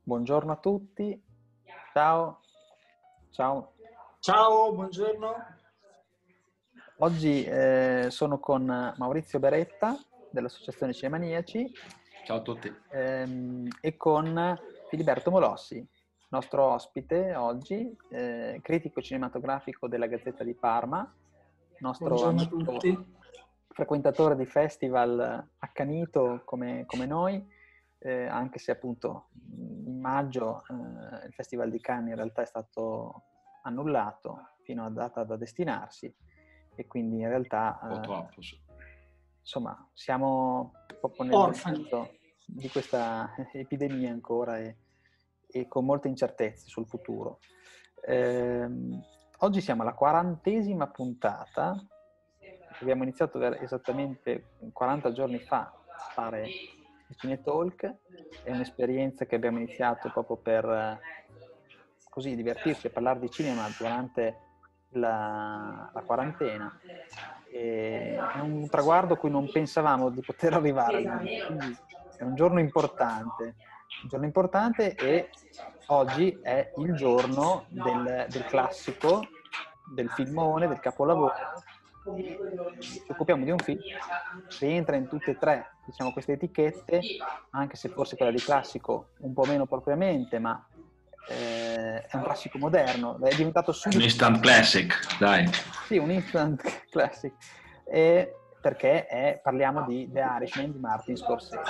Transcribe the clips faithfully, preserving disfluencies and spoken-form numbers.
Buongiorno a tutti, ciao, ciao. Ciao, buongiorno. Oggi eh, sono con Maurizio Beretta dell'Associazione Cinemaniaci Ciao a tutti. ehm, e con Filiberto Molossi, nostro ospite oggi, eh, critico cinematografico della Gazzetta di Parma, nostro Buongiorno a amico, tutti. frequentatore di festival accanito come, come noi, eh, anche se appunto in maggio eh, il Festival di Cannes in realtà è stato annullato fino a data da destinarsi e quindi in realtà Un po' eh, troppo. Sì. insomma siamo proprio nel Orfani. mezzo di questa epidemia ancora e, e con molte incertezze sul futuro. Ehm, oggi siamo alla quarantesima puntata. Abbiamo iniziato esattamente quaranta giorni fa a fare il Cinetalk. È un'esperienza che abbiamo iniziato proprio per eh, così divertirci a parlare di cinema durante la, la quarantena. E è un traguardo a cui non pensavamo di poter arrivare all'inizio, quindi è un giorno importante, un giorno importante e oggi è il giorno del, del classico, del filmone, del capolavoro. Ci occupiamo di un film che rientra in tutte e tre, diciamo, queste etichette, anche se forse quella di classico un po' meno propriamente, ma eh, è un classico moderno, è diventato subito... Un instant classic, dai. Sì, un instant classic, e perché è, parliamo di The Irishman di Martin Scorsese,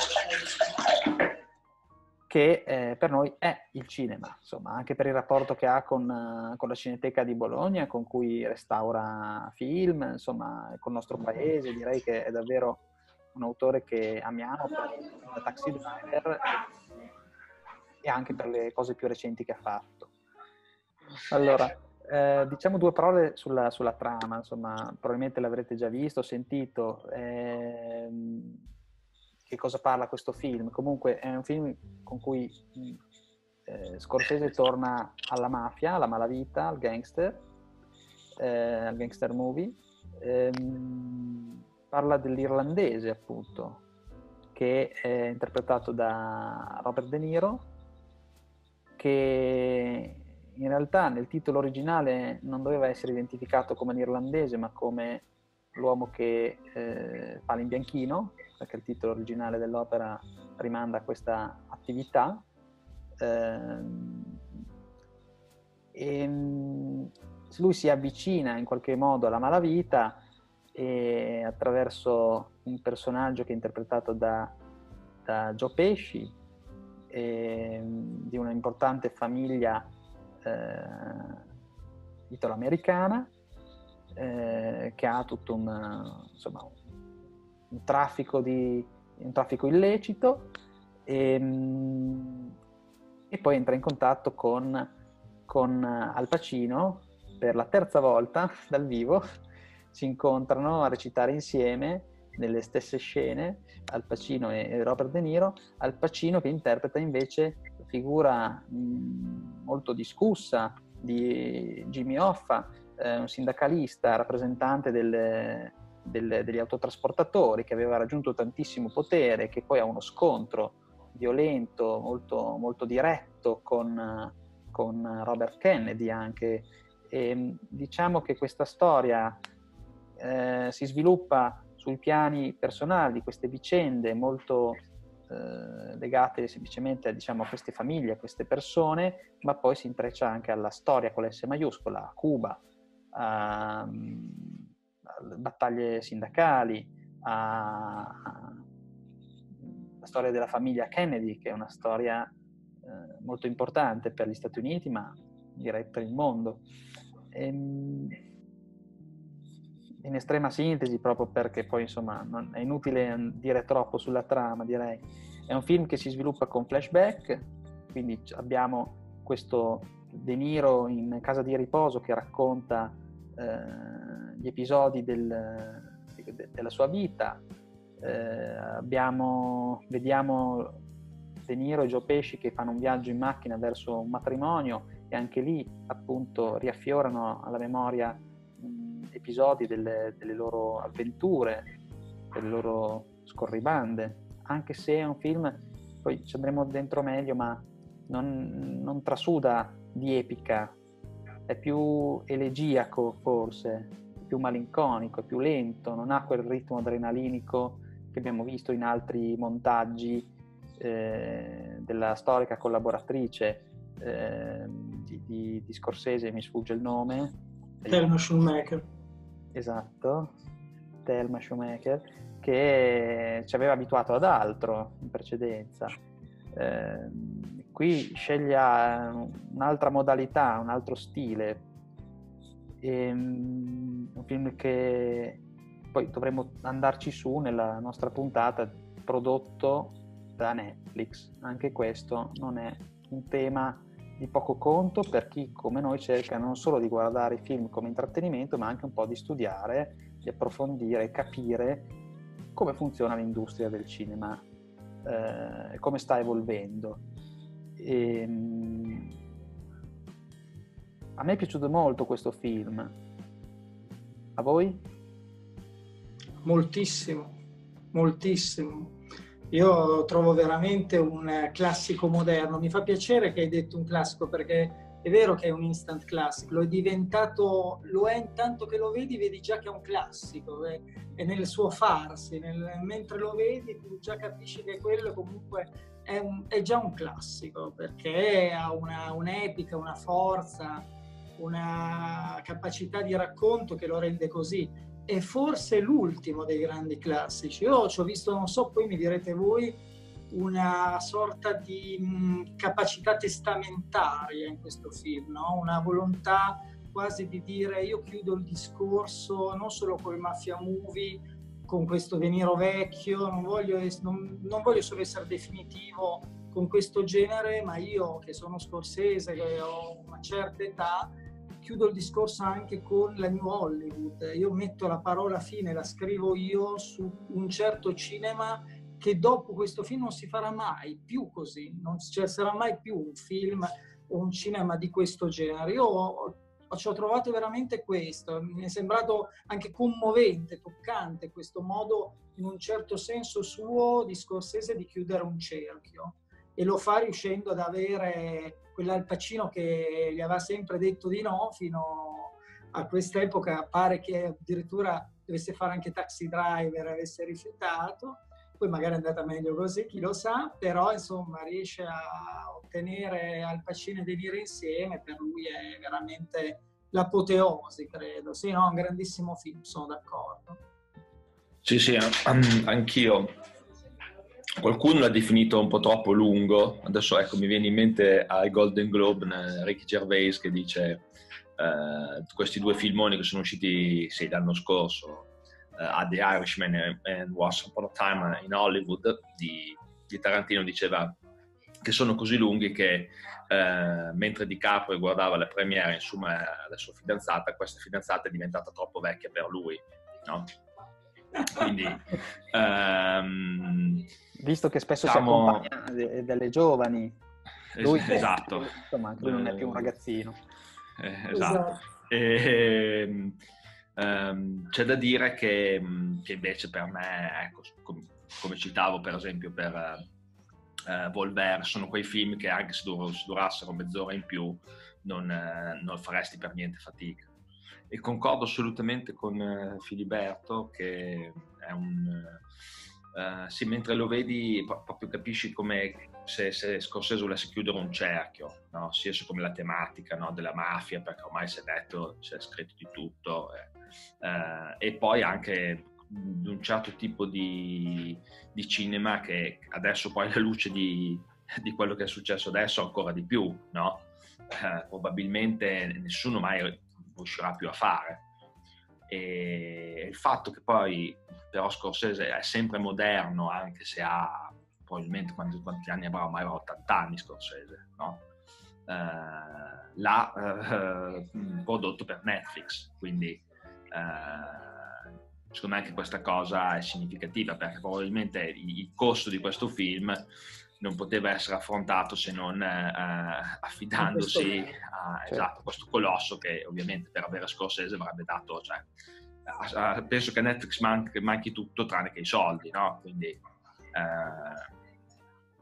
che eh, per noi è il cinema, insomma, anche per il rapporto che ha con, uh, con la Cineteca di Bologna, con cui restaura film, insomma, col nostro paese. Direi che è davvero un autore che amiamo per Taxi Driver e anche per le cose più recenti che ha fatto. Allora, eh, diciamo due parole sulla, sulla trama, insomma, probabilmente l'avrete già visto, sentito. Ehm, che cosa parla questo film? Comunque è un film con cui eh, Scorsese torna alla mafia, alla malavita, al gangster, eh, al gangster movie. Ehm, parla dell'irlandese, appunto, che è interpretato da Robert De Niro, che in realtà nel titolo originale non doveva essere identificato come un irlandese, ma come l'uomo che eh, fa l'imbianchino, perché il titolo originale dell'opera rimanda a questa attività. Ehm, e lui si avvicina in qualche modo alla malavita e attraverso un personaggio che è interpretato da, da Joe Pesci, e, di una importante famiglia eh, italo-americana eh, che ha tutto un, insomma, un traffico di un traffico illecito e, e poi entra in contatto con, con Al Pacino per la terza volta dal vivo. Si incontrano a recitare insieme nelle stesse scene Al Pacino e Robert De Niro. Al Pacino che interpreta invece la figura mh, molto discussa di Jimmy Hoffa, eh, un sindacalista rappresentante delle, delle, degli autotrasportatori che aveva raggiunto tantissimo potere, che poi ha uno scontro violento, molto, molto diretto con, con Robert Kennedy anche. E, diciamo che questa storia eh, si sviluppa sui piani personali di queste vicende molto eh, legate semplicemente diciamo, a queste famiglie, a queste persone, ma poi si intreccia anche alla storia con l'S maiuscola, a Cuba, a, a battaglie sindacali, alla storia della famiglia Kennedy, che è una storia eh, molto importante per gli Stati Uniti, ma direi per il mondo. Ehm, in estrema sintesi, proprio perché poi insomma non è inutile dire troppo sulla trama, direi. È un film che si sviluppa con flashback, quindi abbiamo questo De Niro in casa di riposo che racconta eh, gli episodi del, de, della sua vita. Eh, abbiamo, vediamo De Niro e Joe Pesci che fanno un viaggio in macchina verso un matrimonio e anche lì appunto riaffiorano alla memoria episodi delle, delle loro avventure, delle loro scorribande, anche se è un film, poi ci andremo dentro meglio, ma non, non trasuda di epica, è più elegiaco forse, più malinconico, è più lento, non ha quel ritmo adrenalinico che abbiamo visto in altri montaggi eh, della storica collaboratrice eh, di, di, di Scorsese, mi sfugge il nome. Thelma Schoonmaker. Esatto, Thelma Schoonmaker, che ci aveva abituato ad altro in precedenza. Eh, qui sceglie un'altra modalità, un altro stile. E, um, un film che poi dovremo andarci su nella nostra puntata, prodotto da Netflix. Anche questo non è un tema di poco conto per chi come noi cerca non solo di guardare i film come intrattenimento, ma anche un po' di studiare, di approfondire, capire come funziona l'industria del cinema e eh, come sta evolvendo. E, um, a me è piaciuto molto questo film. A voi? Moltissimo, moltissimo. Io trovo veramente un classico moderno. Mi fa piacere che hai detto un classico, perché è vero che è un instant classic, lo è diventato, lo è intanto che lo vedi, vedi già che è un classico, è, è nel suo farsi, nel, mentre lo vedi tu già capisci che quello comunque è, un, è già un classico, perché ha una, un'epica, una forza, una capacità di racconto che lo rende così. È forse l'ultimo dei grandi classici. Io ci ho visto, non so, poi mi direte voi, una sorta di mh, capacità testamentaria in questo film, no? Una volontà quasi di dire io chiudo il discorso non solo con i mafia movie, con questo De Niro vecchio, non voglio, non, non voglio solo essere definitivo con questo genere, ma io che sono Scorsese, che ho una certa età, chiudo il discorso anche con la New Hollywood. Io metto la parola fine, la scrivo io su un certo cinema che dopo questo film non si farà mai più così, non ci sarà mai più un film o un cinema di questo genere. Io ho, ci ho trovato veramente questo, mi è sembrato anche commovente, toccante questo modo, in un certo senso suo, di Scorsese, di chiudere un cerchio, e lo fa riuscendo ad avere quell'Al Pacino che gli aveva sempre detto di no fino a quest'epoca. Pare che addirittura dovesse fare anche Taxi Driver, avesse rifiutato, poi magari è andata meglio così, chi lo sa, però insomma riesce a ottenere Al Pacino e De Niro insieme, per lui è veramente l'apoteosi, credo. Sì, no, un grandissimo film, sono d'accordo. Sì, sì, anch'io. Qualcuno l'ha definito un po' troppo lungo. Adesso ecco, mi viene in mente ai Golden Globe Ricky Gervais che dice eh, questi due filmoni che sono usciti sì, l'anno scorso, eh, a The Irishman e Once Upon a Time in Hollywood di, di Tarantino, diceva che sono così lunghi che eh, mentre DiCaprio guardava la premiere insomma della sua fidanzata, questa fidanzata è diventata troppo vecchia per lui, no? Quindi um, visto che spesso siamo... si accompagna delle giovani, lui, esatto, insomma, lui non è più un ragazzino. Eh, esatto. E, um, c'è da dire che, che invece per me, ecco, com- come citavo per esempio per uh, Volver, sono quei film che anche se, dur- se durassero mezz'ora in più non, uh, non faresti per niente fatica. E concordo assolutamente con uh, Filiberto che è un... Uh, sì, mentre lo vedi proprio capisci come se, se Scorsese volesse chiudere un cerchio, no? Sia su come la tematica, no? Della mafia, perché ormai si è detto, si è scritto di tutto, eh. uh, e poi anche di un certo tipo di, di cinema che adesso poi alla luce di, di quello che è successo adesso ancora di più, no? Uh, probabilmente nessuno mai riuscirà più a fare. E il fatto che poi però Scorsese è sempre moderno, anche se ha probabilmente quanti, quanti anni avrà, ormai avrà ottanta anni Scorsese, no? Uh, l'ha uh, prodotto per Netflix, quindi uh, secondo me anche questa cosa è significativa, perché probabilmente il, il costo di questo film non poteva essere affrontato se non uh, affidandosi a, certo. esatto, questo colosso che ovviamente per avere Scorsese avrebbe dato, cioè, uh, penso che a Netflix manchi, manchi tutto tranne che i soldi, no? Quindi uh,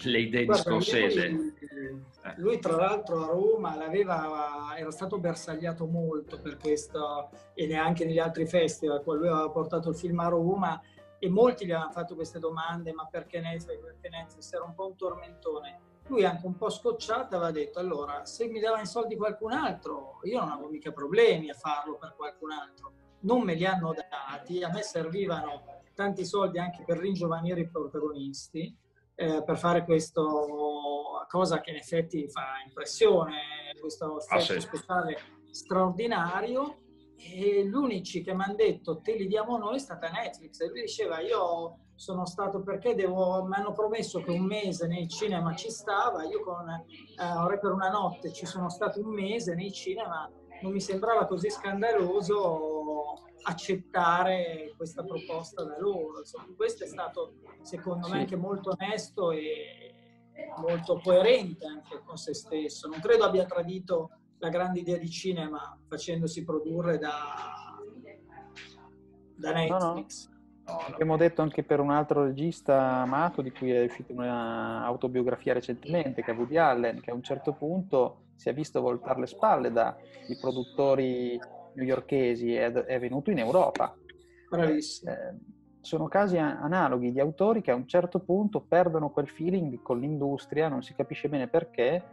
le idee Guarda, di Scorsese. Lui, lui tra l'altro a Roma l'aveva, era stato bersagliato molto per questo, e neanche negli altri festival. Lui aveva portato il film a Roma e molti gli avevano fatto queste domande: ma perché Netflix? Perché Netflix? Era un po' un tormentone. Lui, anche un po' scocciato, aveva detto: allora, se mi davano i soldi qualcun altro, io non avevo mica problemi a farlo per qualcun altro. Non me li hanno dati, a me servivano tanti soldi anche per ringiovanire i protagonisti, eh, per fare questa cosa che in effetti fa impressione, questo effetto Ah, sì. speciale straordinario. E gli unici che mi hanno detto te li diamo noi è stata Netflix, e lui diceva: io sono stato, perché devo, mi hanno promesso che un mese nei cinema ci stava, io con eh, Re per una notte ci sono stato un mese nei cinema, non mi sembrava così scandaloso accettare questa proposta da loro. Insomma, questo è stato secondo me Sì. anche molto onesto e molto coerente anche con se stesso. Non credo abbia tradito la grande idea di cinema facendosi produrre da, da Netflix. No, no. Abbiamo detto anche per un altro regista amato, di cui è uscita un'autobiografia recentemente, che è Woody Allen, che a un certo punto si è visto voltare le spalle dai produttori newyorkesi ed è venuto in Europa. Bravissimo. Eh, sono casi analoghi di autori che a un certo punto perdono quel feeling con l'industria, non si capisce bene perché,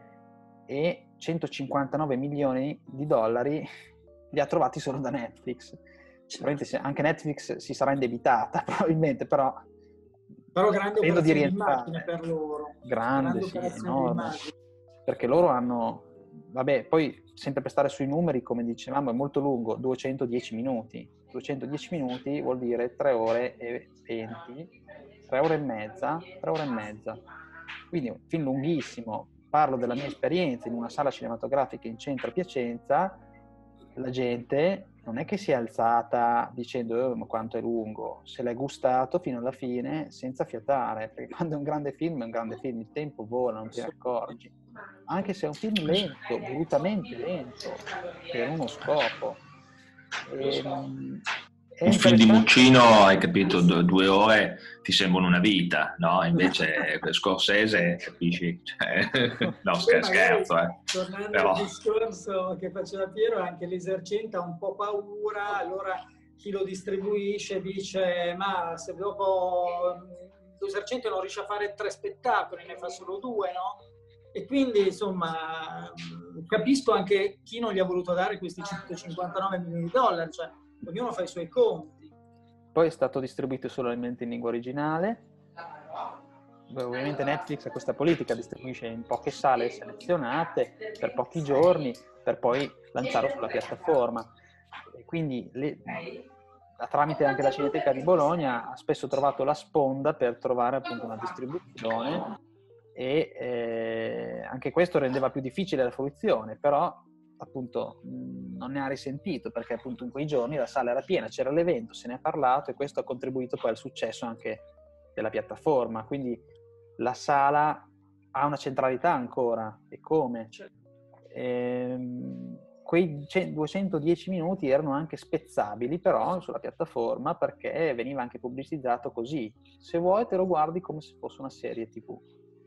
e centocinquantanove milioni di dollari li ha trovati solo da Netflix. Sicuramente anche Netflix si sarà indebitata probabilmente, però però grande credo di operazione d'immagine rientrare. per loro, Grande, grande sì, operazione enorme, d'immagine, perché loro hanno, vabbè, poi sempre per stare sui numeri, come dicevamo, è molto lungo, duecentodieci minuti. duecentodieci minuti vuol dire tre ore e venti, tre ore e mezza, tre ore e mezza. Quindi un film lunghissimo. Parlo della mia esperienza in una sala cinematografica in centro a Piacenza. La gente non è che si è alzata dicendo oh, ma quanto è lungo, se l'è gustato fino alla fine senza fiatare, perché quando è un grande film è un grande film, il tempo vola, non ti ne accorgi, anche se è un film lento, volutamente lento, per uno scopo. E, è un film di interessante. Muccino, hai capito, due, due ore ti sembrano una vita, no? Invece Scorsese, capisci? Cioè, no, scher- scherzo, eh. Tornando Però... al discorso che faceva Piero, anche l'Esercente ha un po' paura, allora chi lo distribuisce dice ma se dopo l'Esercente non riesce a fare tre spettacoli, ne fa solo due, no? E quindi insomma capisco anche chi non gli ha voluto dare questi centocinquantanove milioni di dollari, cioè ognuno fa i suoi conti. Poi è stato distribuito solamente in lingua originale. Beh, ovviamente Netflix ha questa politica, distribuisce in poche sale selezionate per pochi giorni per poi lanciarlo sulla piattaforma. E quindi le, tramite anche la Cineteca di Bologna ha spesso trovato la sponda per trovare appunto una distribuzione, e eh, anche questo rendeva più difficile la fruizione, però appunto mh, non ne ha risentito, perché appunto in quei giorni la sala era piena, c'era l'evento, se ne è parlato, e questo ha contribuito poi al successo anche della piattaforma. Quindi la sala ha una centralità ancora, e come? Ehm, quei duecentodieci minuti erano anche spezzabili però sulla piattaforma, perché veniva anche pubblicizzato così: se vuoi te lo guardi come se fosse una serie tivù,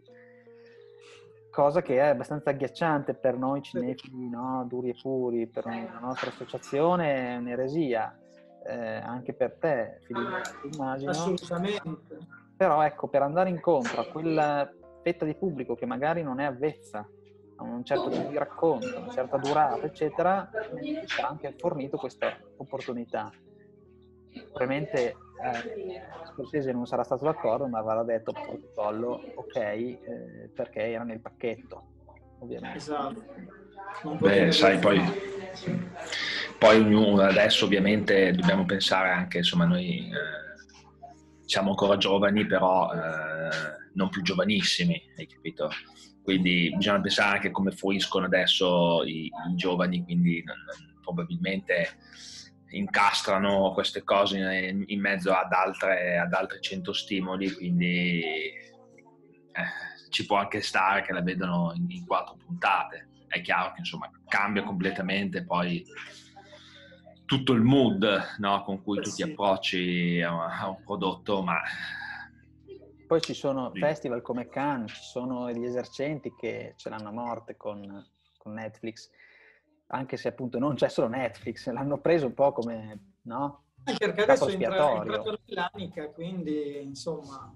cosa che è abbastanza agghiacciante per noi cinefili, no? Duri e puri, per la nostra associazione è un'eresia, eh, anche per te Filippo, immagino. Assolutamente. Però ecco, per andare incontro a quella fetta di pubblico che magari non è avvezza a un certo tipo di racconto, una certa durata, eccetera, ci ha anche fornito questa opportunità. Probabilmente eh, Scorsese non sarà stato d'accordo, ma avrà detto protocollo, ok, eh, perché era nel pacchetto, ovviamente. Esatto. Beh, sai, poi, poi ognuno, adesso ovviamente dobbiamo pensare anche, insomma, noi eh, siamo ancora giovani, però eh, non più giovanissimi, hai capito? Quindi bisogna pensare anche come fruiscono adesso i, i giovani, quindi non, non, probabilmente incastrano queste cose in, in mezzo ad altre ad altri cento stimoli, quindi eh, ci può anche stare che la vedano in, in quattro puntate. È chiaro che insomma cambia completamente poi tutto il mood, no, con cui tu ti approcci a, a un prodotto, ma poi ci sono Sì. festival come Cannes, ci sono gli esercenti che ce l'hanno a morte con, con Netflix, anche se appunto non c'è solo Netflix, l'hanno preso un po' come, no? Anche perché Capro adesso entra, è espiatorio. entrato nell'Anica, quindi insomma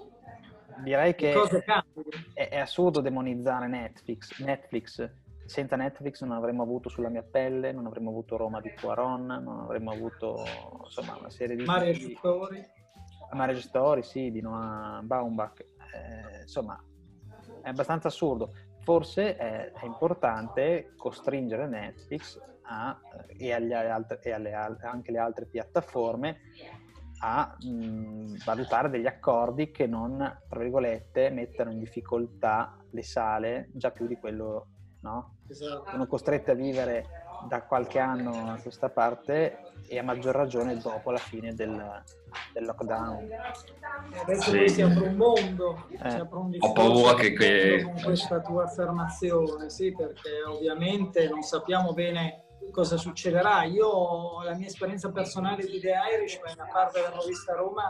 Direi le che cose cambiano. è, è assurdo demonizzare Netflix. Netflix. Senza Netflix non avremmo avuto Sulla mia pelle, non avremmo avuto Roma di Cuaron, non avremmo avuto insomma una serie di... Mario di Story. Marriage Story, sì, di Noah Baumbach. Eh, insomma, è abbastanza assurdo. Forse è, è importante costringere Netflix a, e, agli altre, e alle, anche le altre piattaforme a mh, valutare degli accordi che non, tra virgolette, mettano in difficoltà le sale già più di quello, no? Esatto. Sono costrette a vivere da qualche anno a questa parte e a maggior ragione dopo la fine del, del lockdown. Adesso Sì. poi si apre un mondo, Eh. si apre un Ho discorso paura che, che... con questa tua affermazione, sì, perché ovviamente non sappiamo bene cosa succederà. Io, la mia esperienza personale di The Irishman, a parte l'averlo vista a Roma,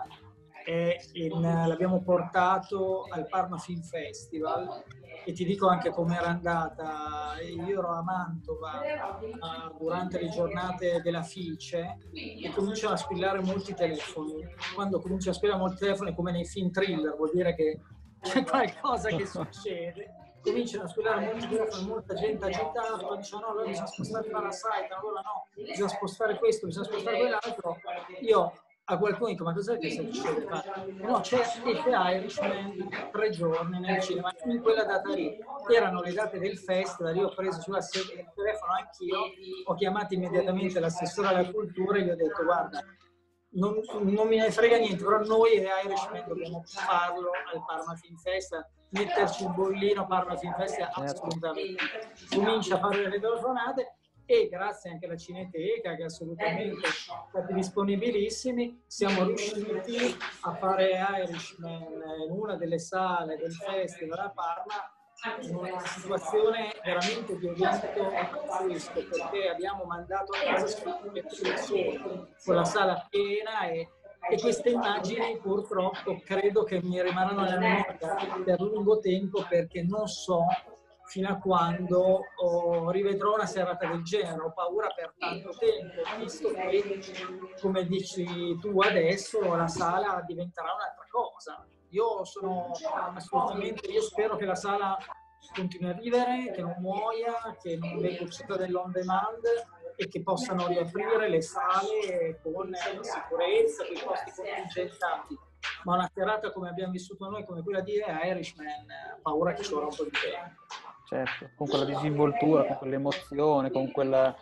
è in, l'abbiamo portato al Parma Film Festival e ti dico anche com'era andata. Io ero a Mantova uh, durante le giornate della Fice e cominciano a squillare molti telefoni. Quando cominciano a squillare molti telefoni, come nei film thriller, vuol dire che c'è qualcosa che succede. Cominciano a squillare molti telefoni, molta gente agitata, dicono no, allora bisogna spostare la site, allora no, bisogna spostare questo, bisogna spostare quell'altro. Io a qualcuno dico, ma cos'è che succede? Ma, no, c'è The Irishman tre giorni nel cinema, in quella data lì. Erano le date del festival, io ho preso sulla sedia il telefono anch'io, ho chiamato immediatamente l'assessore alla cultura e gli ho detto, guarda, non, non me ne frega niente, però noi The Irishman dobbiamo farlo al Parma Film Festival, metterci il bollino Parma Film Festival, assolutamente. Comincia a fare le telefonate e grazie anche alla Cineteca, che assolutamente stati disponibilissimi, siamo riusciti a fare Irishman in una delle sale del festival a Parma in una situazione veramente di evento pazzesco, perché abbiamo mandato a casa persone con la sala piena e, e queste immagini purtroppo credo che mi rimarranno nella memoria per lungo tempo, perché non so fino a quando oh, rivedrò una serata del genere. Ho paura per tanto tempo, visto che, come dici tu adesso, la sala diventerà un'altra cosa. Io sono assolutamente, io spero che la sala continui a vivere, che non muoia, che non venga uccisa dell'on demand e che possano riaprire le sale con sicurezza, con i costi contingentati. Ma una serata come abbiamo vissuto noi, come quella di Irishman, paura che ci vorrà un po' di tempo. Certo, con quella disinvoltura, con quell'emozione, con quella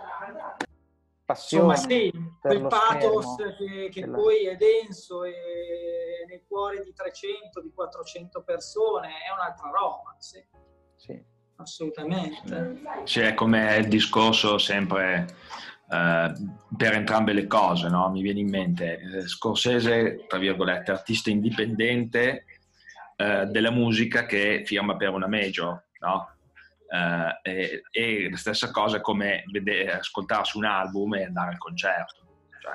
passione. Insomma, sì, per quel lo pathos schermo, che, che della... poi è denso e nei cuori di trecento, di quattrocento persone, è un'altra roba, sì. Sì. Assolutamente. C'è come il discorso sempre eh, per entrambe le cose, no? Mi viene in mente eh, Scorsese, tra virgolette, artista indipendente eh, della musica che firma per una major, no? Uh, e, e la stessa cosa come vedere, ascoltarsi un album e andare al concerto,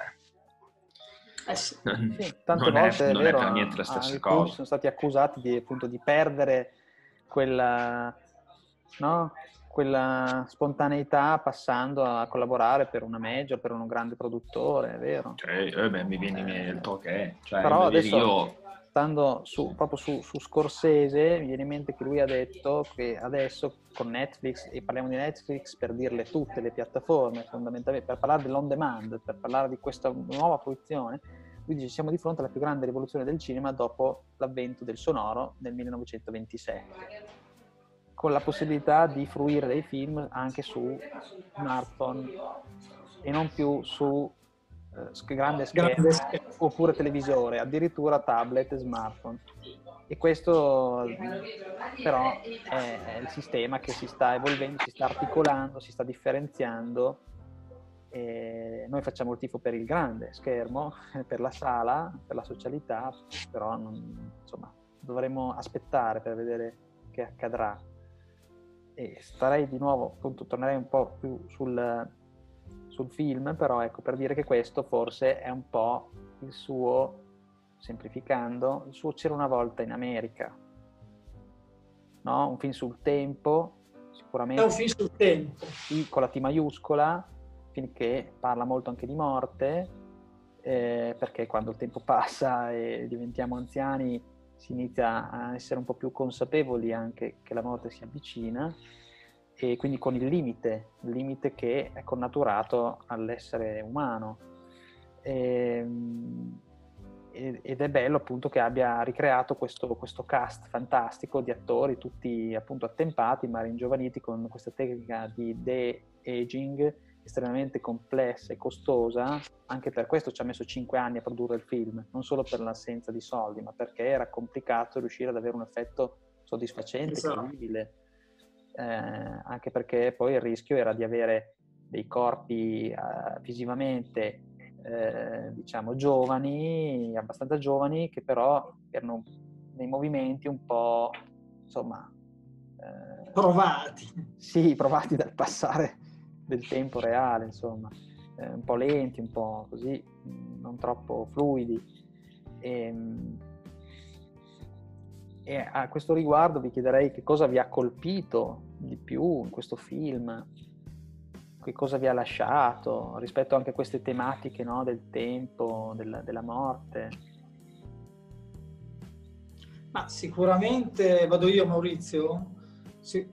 cioè, Eh sì. Sì, tante non, volte è, è non vero, è per niente la stessa alcuni cosa. sono stati accusati di, appunto, di perdere quella, no? quella spontaneità passando a collaborare per una major, per un grande produttore, è vero. Cioè, eh beh, mi viene Eh, il perché, cioè, però adesso, io... stando su, proprio su, su Scorsese, mi viene in mente che lui ha detto che adesso con Netflix, e parliamo di Netflix per dirle tutte le piattaforme, fondamentalmente, per parlare dell'on demand, per parlare di questa nuova fruizione, lui dice siamo di fronte alla più grande rivoluzione del cinema dopo l'avvento del sonoro nel millenovecentoventisette, con la possibilità di fruire dei film anche su smartphone e non più su eh, grande schermo, Grande schermo. oppure televisore, addirittura tablet e smartphone. E questo però è, è il sistema che si sta evolvendo, si sta articolando, si sta differenziando. E noi facciamo il tifo per il grande schermo, per la sala, per la socialità, però non, insomma, dovremo aspettare per vedere che accadrà. E starei di nuovo, appunto, tornerei un po' più sul, sul film, però ecco, per dire che questo forse è un po' il suo semplificando, il suo C'era una volta in America, no? Un film sul tempo, sicuramente. È un film sul tempo. Sì, con la T maiuscola, film che parla molto anche di morte, eh, perché quando il tempo passa e diventiamo anziani si inizia a essere un po' più consapevoli anche che la morte si avvicina, e quindi con il limite, il limite che è connaturato all'essere umano. E, ed è bello appunto che abbia ricreato questo, questo cast fantastico di attori, tutti appunto attempati ma ringiovaniti con questa tecnica di de-aging estremamente complessa e costosa. Anche per questo ci ha messo cinque anni a produrre il film, non solo per l'assenza di soldi, ma perché era complicato riuscire ad avere un effetto soddisfacente, esatto. credibile, eh, anche perché poi il rischio era di avere dei corpi eh, visivamente eh, diciamo giovani, abbastanza giovani, che però erano nei movimenti un po' insomma eh, provati sì, provati dal passare del tempo reale, insomma, eh, un po' lenti, un po' così, non troppo fluidi. E, e a questo riguardo vi chiederei che cosa vi ha colpito di più in questo film, che cosa vi ha lasciato rispetto anche a queste tematiche, no, del tempo, del, della morte. Ma sicuramente, vado io Maurizio, sì,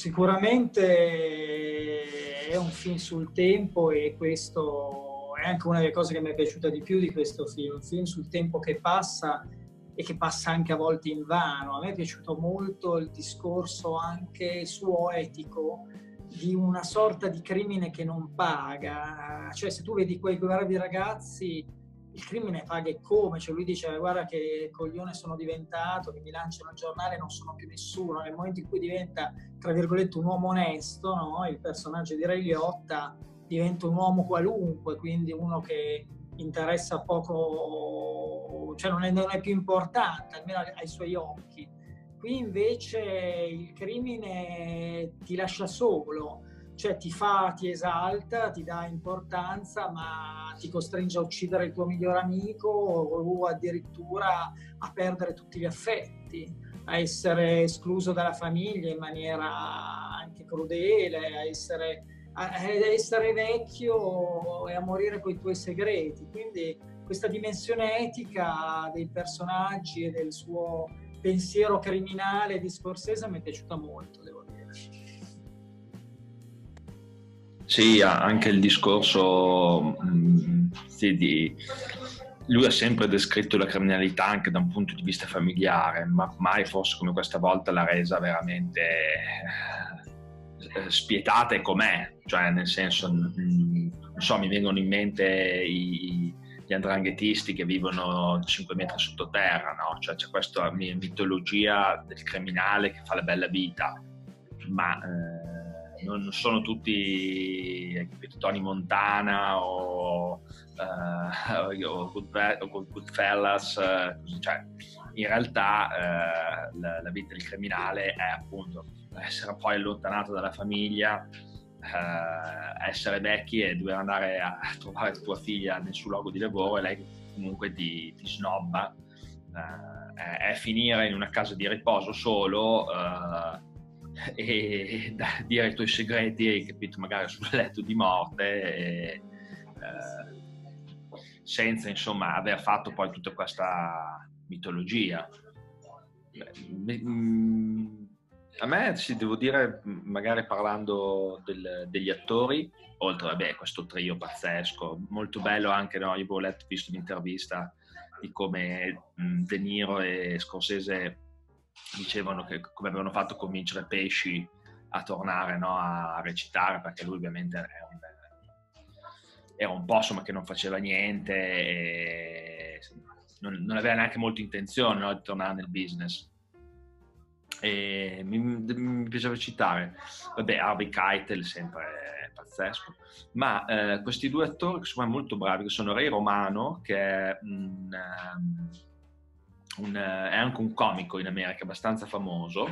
sicuramente è un film sul tempo, e questo è anche una delle cose che mi è piaciuta di più di questo film, un film sul tempo che passa e che passa anche a volte in vano. A me è piaciuto molto il discorso anche suo etico di una sorta di crimine che non paga, cioè se tu vedi quei bravi ragazzi, il crimine paga e come, cioè lui dice guarda che coglione sono diventato, che mi lanciano il giornale e non sono più nessuno. Nel momento in cui diventa tra virgolette un uomo onesto, no? Il personaggio di Ray Liotta diventa un uomo qualunque, quindi uno che interessa poco, cioè non è, non è più importante, almeno ai suoi occhi. Qui invece il crimine ti lascia solo, cioè ti fa, ti esalta, ti dà importanza, ma ti costringe a uccidere il tuo migliore amico o addirittura a perdere tutti gli affetti, a essere escluso dalla famiglia in maniera anche crudele, a essere, a essere vecchio e a morire con i tuoi segreti. Quindi questa dimensione etica dei personaggi e del suo pensiero criminale di Scorsese mi è piaciuta molto, devo dire. Sì, anche il discorso mh, sì, di... lui ha sempre descritto la criminalità anche da un punto di vista familiare, ma mai forse come questa volta l'ha resa veramente eh, spietata e com'è, cioè nel senso, mh, non so, mi vengono in mente i, gli andranghetisti che vivono cinque metri sottoterra, no? Cioè c'è questa mitologia del criminale che fa la bella vita, ma eh, non sono tutti Tony Montana o, uh, o, Good, o Goodfellas, uh, cioè in realtà uh, la, la vita del criminale è appunto essere poi allontanato dalla famiglia, uh, essere vecchi e dover andare a trovare tua figlia nel suo luogo di lavoro e lei comunque ti, ti snobba, uh, è, è finire in una casa di riposo solo uh, e da dire i tuoi segreti, hai capito, magari sul letto di morte, e, eh, senza insomma aver fatto poi tutta questa mitologia. Beh, mh, a me sì, devo dire, magari parlando del, degli attori, oltre a questo trio pazzesco, molto bello anche, no? Io avevo letto, visto un'intervista di come mh, De Niro e Scorsese dicevano che come avevano fatto convincere Pesci a tornare, no, a recitare, perché lui ovviamente era un, era un po' insomma che non faceva niente e non, non aveva neanche molta intenzione, no, di tornare nel business. E mi, mi piaceva citare, vabbè, Harvey Keitel sempre pazzesco, ma eh, questi due attori che sono molto bravi, che sono Ray Romano, che è un, um, un, è anche un comico in America abbastanza famoso,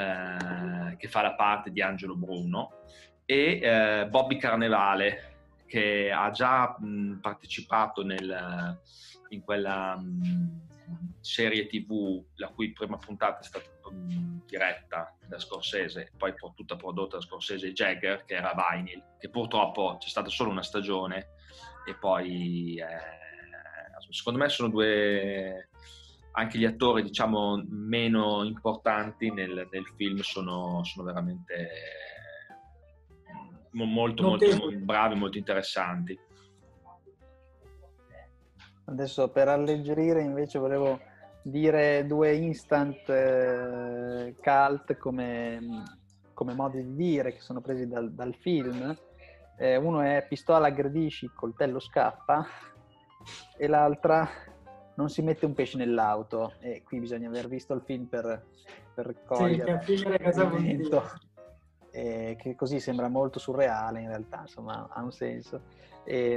eh, che fa la parte di Angelo Bruno, e eh, Bobby Carnevale, che ha già mh, partecipato nel, in quella mh, serie tivù la cui prima puntata è stata mh, diretta da Scorsese, poi tutta prodotta da Scorsese e Jagger, che era Vinyl, che purtroppo c'è stata solo una stagione e poi eh, secondo me sono due, anche gli attori diciamo meno importanti nel, nel film sono, sono veramente molto molto, molto bravi, molto interessanti. Adesso per alleggerire invece volevo dire due instant eh, cult come, come modi di dire che sono presi dal, dal film. Eh, uno è pistola aggredisci, coltello scappa, e l'altra non si mette un pesce nell'auto, e qui bisogna aver visto il film per, per cogliere sì, il momento, eh, che così sembra molto surreale, in realtà insomma ha un senso. E,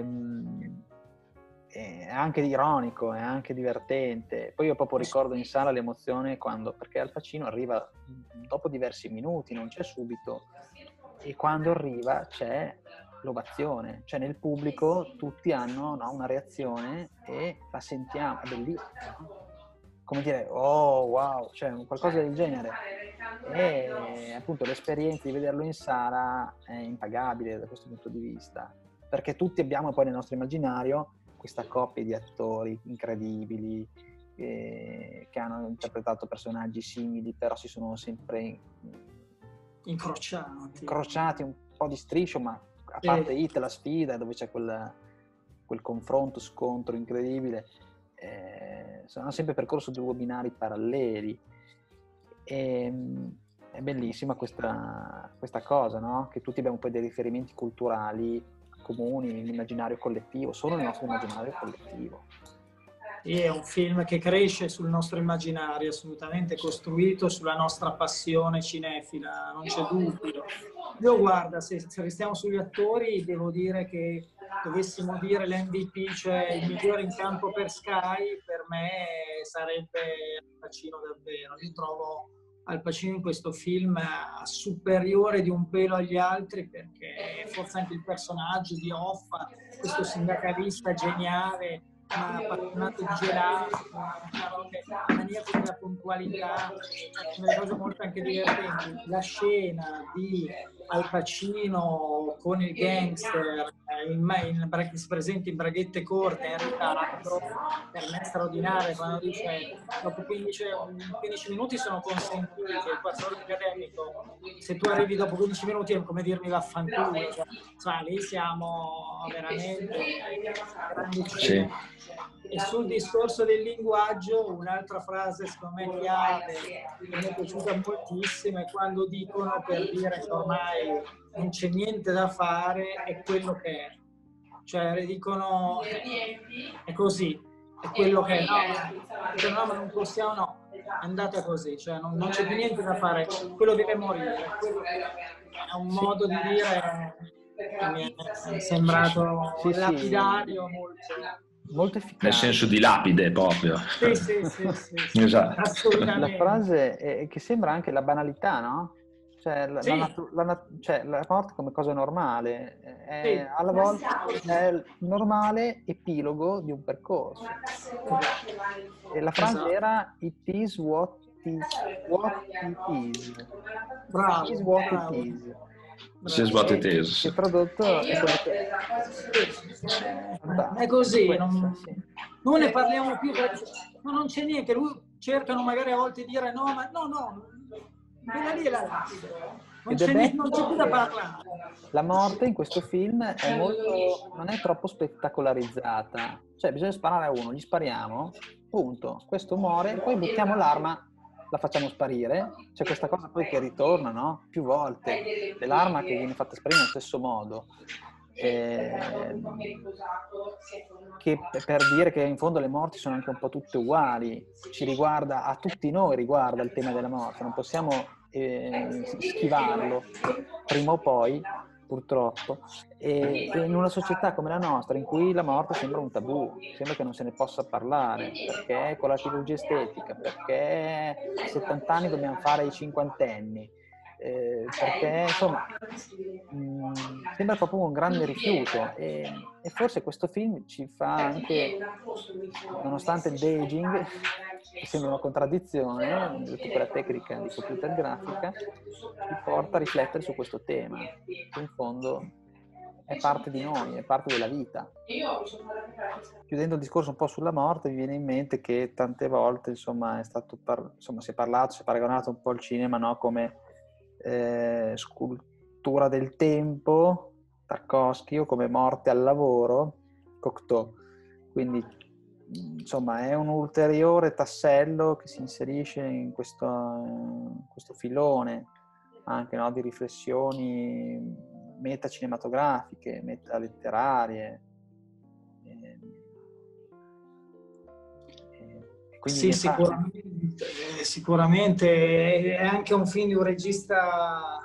è anche ironico, è anche divertente. Poi io proprio ricordo in sala l'emozione quando, perché Al Pacino arriva dopo diversi minuti, non c'è subito, e quando arriva c'è l'ovazione, cioè nel pubblico tutti hanno, no, una reazione e la sentiamo, è bellissimo, no? Come dire, oh wow, cioè qualcosa del genere. E appunto l'esperienza di vederlo in sala è impagabile da questo punto di vista, perché tutti abbiamo poi nel nostro immaginario questa coppia di attori incredibili eh, che hanno interpretato personaggi simili, però si sono sempre incrociati, incrociati un po' di striscio, ma a parte eh. Hit, la sfida, dove c'è quel, quel confronto, scontro incredibile, eh, hanno sempre percorso due binari paralleli. E, è bellissima questa, questa cosa, no? Che tutti abbiamo poi dei riferimenti culturali comuni nell'immaginario collettivo, solo nel nostro immaginario collettivo. E è un film che cresce sul nostro immaginario, assolutamente costruito sulla nostra passione cinefila, non c'è dubbio. Io guarda, se, se restiamo sugli attori, devo dire che dovessimo dire l'M V P, cioè il migliore in campo per Sky, per me sarebbe Al Pacino davvero. Io trovo Al Pacino in questo film superiore di un pelo agli altri, perché forse anche il personaggio di Hoffa, questo sindacalista geniale, ma appassionato di gelato, una maniaco della puntualità, delle cose molto anche divertenti. La scena di Al Pacino con il gangster in, in, in, si presenta in braghette corte in ritardo, per me è straordinario, quando dice dopo quindici, quindici minuti sono consentiti, il quattro ore accademico, se tu arrivi dopo quindici minuti è come dirmi vaffanculo, cioè lì siamo veramente grandi. Sì. E sul discorso del linguaggio, un'altra frase secondo me chiave che mi è piaciuta moltissimo è quando dicono, per dire che ormai non c'è niente da fare, è quello che è. Cioè dicono è così, è quello che è. No, cioè, no, ma non possiamo, no, è andata così, cioè non, non c'è più niente da fare, quello deve morire. Quello è un modo di dire che mi è sembrato sì, lapidario, sì. molto... molto efficace. Nel senso di lapide proprio. Sì, sì, sì, sì, sì. Esatto. La Assolutamente. frase è che sembra anche la banalità, no? Cioè la, sì. la, la, cioè, la morte come cosa normale, è sì. alla volta è il normale epilogo di un percorso. E la frase esatto. era "It is what it, what it is". Bravo, It is what bravo. it is. It is what it is. Che tradotto è quello che è così, non, non ne parliamo più, ma non c'è niente. Lui cercano magari a volte di dire no, ma no, no, quella lì è la lapide. Non c'è, niente, non c'è più da parlare. La morte in questo film è molto, non è troppo spettacolarizzata. Cioè bisogna sparare a uno, gli spariamo, punto. Questo muore, poi buttiamo l'arma, la facciamo sparire. C'è questa cosa poi che ritorna, no? Più volte. Dell'arma che viene fatta sparire nello stesso modo. Eh, che per dire che in fondo le morti sono anche un po' tutte uguali, ci riguarda, a tutti noi riguarda il tema della morte, non possiamo eh, schivarlo prima o poi, purtroppo, e, e in una società come la nostra in cui la morte sembra un tabù, sembra che non se ne possa parlare, perché con la chirurgia estetica, perché a settanta anni dobbiamo fare i cinquantenni, eh, perché insomma mh, sembra proprio un grande rifiuto e, e forse questo film ci fa anche, nonostante il de-aging, che sembra una contraddizione, tutta quella tecnica di computer grafica, ci porta a riflettere su questo tema, che in fondo è parte di noi, è parte della vita. Chiudendo il discorso un po' sulla morte, mi viene in mente che tante volte, insomma, è stato par- insomma, si è parlato, si è paragonato un po' il cinema, no? Come eh, scultura del tempo, Tarkovsky, o come morte al lavoro, Cocteau. Quindi, insomma, è un ulteriore tassello che si inserisce in questo, in questo filone anche, no? Di riflessioni metacinematografiche, metaletterarie. E, e quindi sì, sicuramente, sicuramente è anche un film di un regista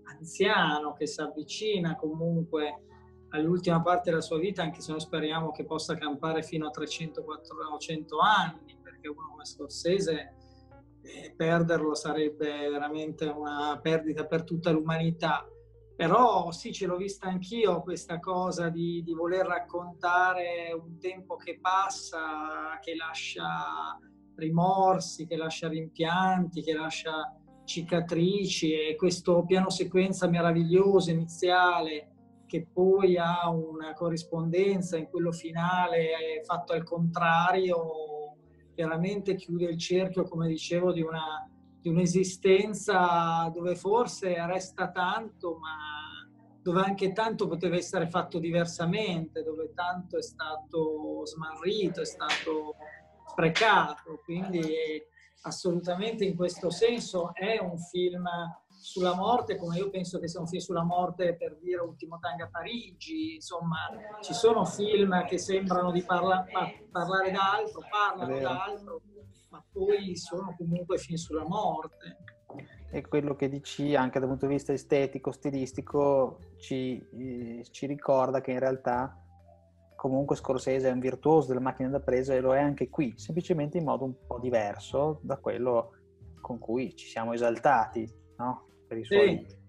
anziano che si avvicina comunque all'ultima parte della sua vita, anche se noi speriamo che possa campare fino a trecento quattrocento anni, perché uno come Scorsese, eh, perderlo sarebbe veramente una perdita per tutta l'umanità. Però sì, ce l'ho vista anch'io questa cosa di, di voler raccontare un tempo che passa, che lascia rimorsi, che lascia rimpianti, che lascia cicatrici, e questo piano sequenza meraviglioso iniziale che poi ha una corrispondenza in quello finale fatto al contrario, veramente chiude il cerchio, come dicevo, di una di un'esistenza dove forse resta tanto, ma dove anche tanto poteva essere fatto diversamente, dove tanto è stato smarrito, è stato sprecato. Quindi assolutamente in questo senso è un film sulla morte, come io penso che sia un film sulla morte, per dire, Ultimo tango a Parigi. Insomma, ci sono film che sembrano di parla- parlare d'altro, parlano d'altro, ma poi sono comunque film sulla morte. E quello che dici anche dal punto di vista estetico, stilistico, ci, eh, ci ricorda che in realtà comunque Scorsese è un virtuoso della macchina da presa, e lo è anche qui, semplicemente in modo un po' diverso da quello con cui ci siamo esaltati, no? Per i suoi... Sì.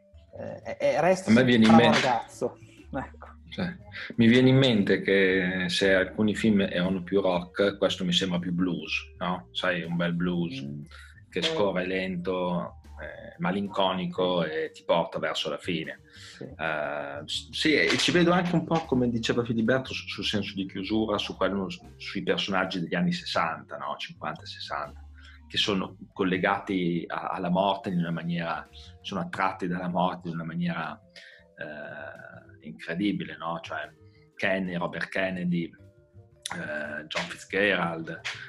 Eh, e resta A me viene in mente... ragazzo. Ecco. Cioè, mi viene in mente che se alcuni film erano più rock, questo mi sembra più blues, no? Sai, un bel blues mm. che scorre lento, eh, malinconico e ti porta verso la fine. Sì. Uh, sì, e ci vedo anche un po', come diceva Filiberto, sul su senso di chiusura, su quello, sui personaggi degli anni sessanta, no? cinquanta sessanta, che sono collegati a, alla morte in una maniera, sono attratti dalla morte in una maniera eh, incredibile, no? Cioè Kennedy, Robert Kennedy, eh, John Fitzgerald,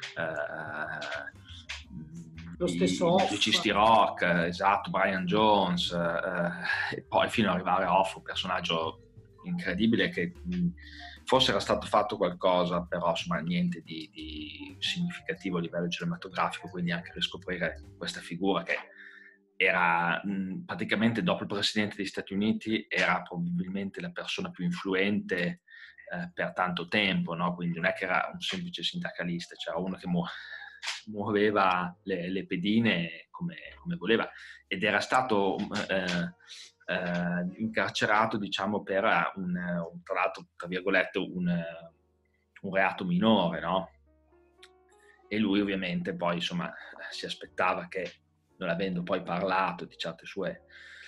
eh, lo stesso i musicisti rock, esatto, Brian Jones, eh, e poi fino ad arrivare a Hoff, un personaggio incredibile che mh, forse era stato fatto qualcosa, però insomma niente di, di significativo a livello cinematografico, quindi anche riscoprire questa figura che era mh, praticamente dopo il presidente degli Stati Uniti era probabilmente la persona più influente eh, per tanto tempo, no? Quindi non è che era un semplice sindacalista, c'era uno che mu- muoveva le, le pedine come, come voleva, ed era stato eh, eh, incarcerato, diciamo, per un, un tra l'altro, tra virgolette, un, un reato minore, no? E lui ovviamente poi insomma si aspettava che, non avendo poi parlato di certe sue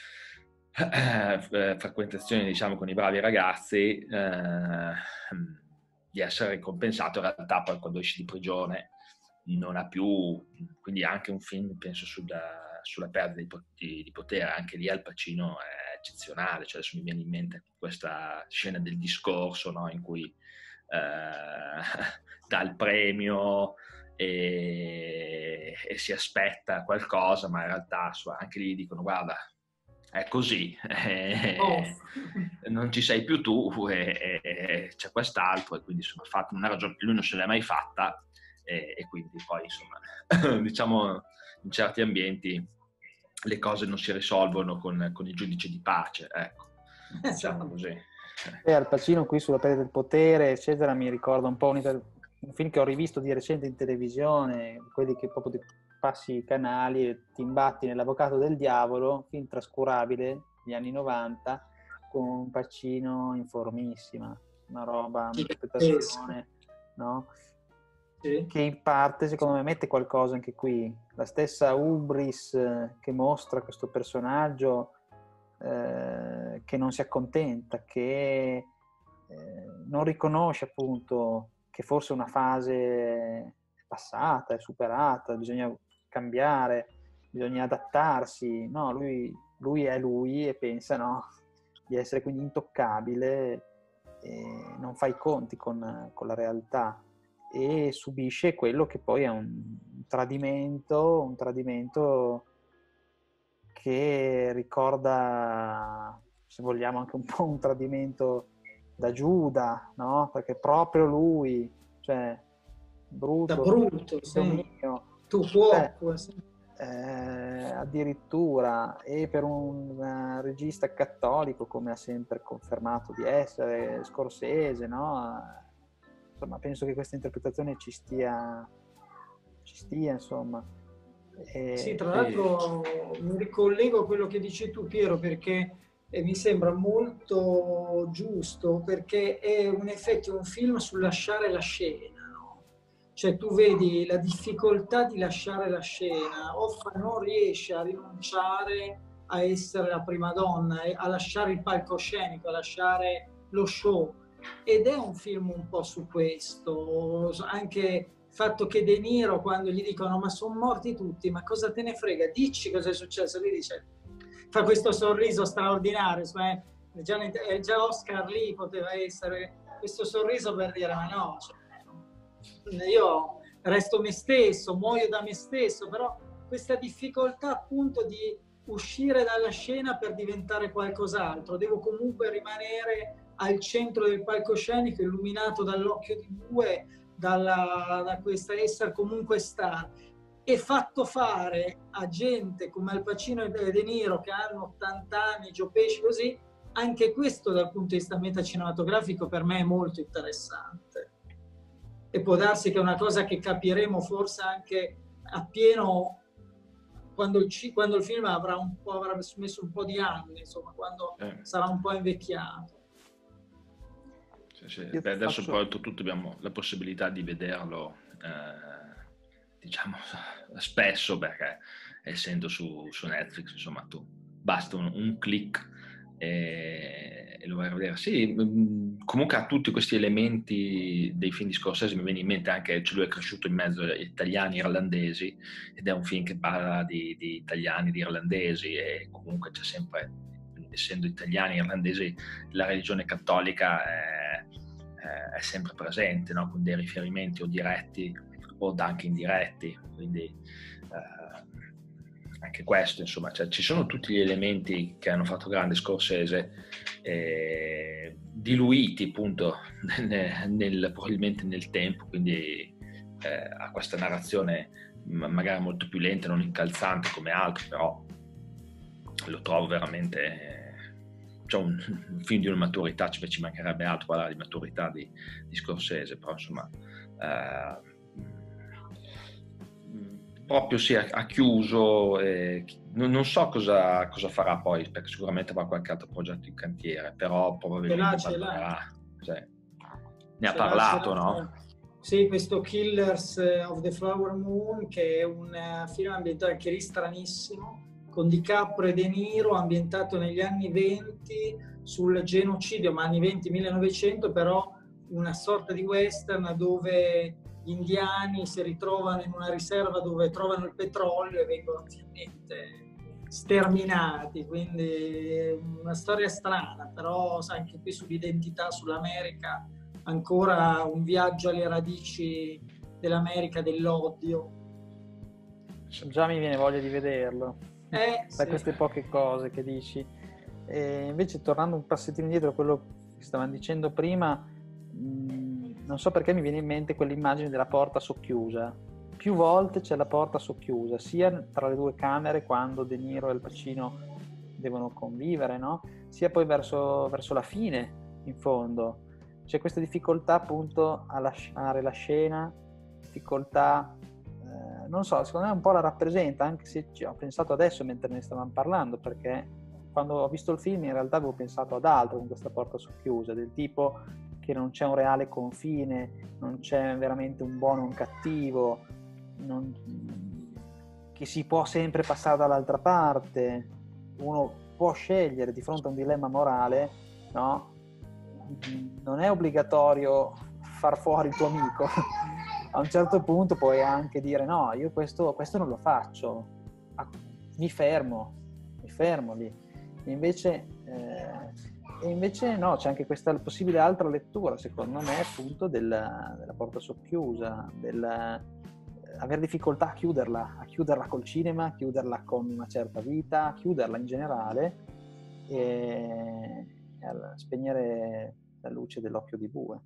eh, frequentazioni, diciamo, con i bravi ragazzi, eh, di essere ricompensato. In realtà poi quando esce di prigione non ha più, quindi anche un film, penso, sulla, sulla perdita di, di potere. Anche lì Al Pacino è eccezionale, cioè adesso mi viene in mente questa scena del discorso, no? In cui eh, dà il premio e, e si aspetta qualcosa, ma in realtà anche lì dicono: guarda, è così, eh, oh. non ci sei più tu, e, e c'è quest'altro, e quindi insomma fatto una ragione, lui non se l'è mai fatta, e, e quindi poi insomma diciamo in certi ambienti le cose non si risolvono con, con il giudice di pace, ecco, diciamo così. E Al Pacino qui sulla pelle del potere, eccetera, mi ricorda un po' un, un film che ho rivisto di recente in televisione, quelli che proprio passi i canali e ti imbatti nell'Avvocato del Diavolo, film trascurabile degli anni novanta, con un Pacino in formissima, una roba, un'interpretazione, no? Sì. Che in parte secondo me mette qualcosa anche qui, la stessa ubris che mostra questo personaggio eh, che non si accontenta, che eh, non riconosce appunto che forse una fase è passata, è superata, bisogna cambiare, bisogna adattarsi. No, lui, lui è lui e pensa, no, di essere quindi intoccabile, e non fa i conti con, con la realtà e subisce quello che poi è un tradimento, un tradimento che ricorda, se vogliamo, anche un po' un tradimento da Giuda, no? Perché proprio lui, cioè, Bruto, da Bruto, sì. mio, tu cuoco, sì. eh, addirittura, e per un uh, regista cattolico, come ha sempre confermato di essere Scorsese, no? Insomma, penso che questa interpretazione ci stia, ci stia, insomma. E, sì, tra l'altro e... mi ricollego a quello che dici tu, Piero, perché eh, mi sembra molto giusto, perché è in effetti un film sul lasciare la scena, no? Cioè tu vedi la difficoltà di lasciare la scena, Hoffa non riesce a rinunciare a essere la prima donna, a lasciare il palcoscenico, a lasciare lo show. Ed è un film un po' su questo, anche il fatto che De Niro, quando gli dicono ma sono morti tutti, ma cosa te ne frega, dici cosa è successo, lui dice, fa questo sorriso straordinario, cioè, già, già Oscar lì poteva essere questo sorriso per dire ma no, cioè, io resto me stesso, muoio da me stesso, però questa difficoltà appunto di uscire dalla scena per diventare qualcos'altro, devo comunque rimanere al centro del palcoscenico, illuminato dall'occhio di bue, dalla, da questa essere comunque star, e fatto fare a gente come Al Pacino e De Niro che hanno ottanta anni, Joe Pesci, così, anche questo dal punto di vista metacinematografico per me è molto interessante. E può darsi che è una cosa che capiremo forse anche appieno quando il, quando il film avrà, un po', avrà messo un po' di anni, insomma, quando eh. sarà un po' invecchiato. Sì, sì. Beh, adesso faccio... poi tutto abbiamo la possibilità di vederlo eh, diciamo spesso, perché essendo su, su Netflix, insomma, tu basta un, un click e, e lo vai a vedere. Sì, comunque ha tutti questi elementi dei film di Scorsese. Mi viene in mente anche, cioè lui è cresciuto in mezzo agli italiani irlandesi ed è un film che parla di, di italiani, di irlandesi, e comunque c'è sempre, essendo italiani e irlandesi, la religione cattolica è, è sempre presente, no? Con dei riferimenti o diretti o anche indiretti, quindi eh, anche questo, insomma, cioè, ci sono tutti gli elementi che hanno fatto grande Scorsese, eh, diluiti appunto nel, nel, probabilmente nel tempo, quindi eh, ha questa narrazione magari molto più lenta, non incalzante come altri, però lo trovo veramente cioè un, un film di una maturità, cioè ci mancherebbe altro parlare di maturità di, di Scorsese, però insomma eh, proprio si è ha chiuso, eh, non, non so cosa, cosa farà poi, perché sicuramente avrà qualche altro progetto in cantiere, però probabilmente ce l'ha, ce l'ha. Cioè, ne ha ce parlato, l'ha, no? Sì, questo Killers of the Flower Moon, che è un film ambientato anche lì stranissimo, con DiCaprio e De Niro, ambientato negli anni venti sul genocidio, ma anni venti millenovecento, però una sorta di western dove gli indiani si ritrovano in una riserva dove trovano il petrolio e vengono ovviamente sterminati, quindi una storia strana, però anche qui sull'identità, sull'America, ancora un viaggio alle radici dell'America, dell'odio. Già mi viene voglia di vederlo. Eh, da sì. Queste poche cose che dici. E invece, tornando un passettino indietro a quello che stavamo dicendo prima, mh, non so perché mi viene in mente quell'immagine della porta socchiusa. Più volte c'è la porta socchiusa, sia tra le due camere quando De Niro e Al Pacino devono convivere, no? Sia poi verso, verso la fine, in fondo. C'è questa difficoltà appunto a lasciare la scena, difficoltà non so, secondo me un po' la rappresenta, anche se ci ho pensato adesso mentre ne stavamo parlando, perché quando ho visto il film in realtà avevo pensato ad altro con questa porta socchiusa, del tipo che non c'è un reale confine, non c'è veramente un buono o un cattivo, non, che si può sempre passare dall'altra parte, uno può scegliere di fronte a un dilemma morale, no? Non è obbligatorio far fuori il tuo amico. A un certo punto puoi anche dire no, io questo, questo non lo faccio, mi fermo, mi fermo lì. E invece, eh, e invece no, c'è anche questa possibile altra lettura, secondo me, appunto della, della porta socchiusa, del eh, aver difficoltà a chiuderla, a chiuderla col cinema, a chiuderla con una certa vita, a chiuderla in generale e, e a spegnere la luce dell'occhio di bue.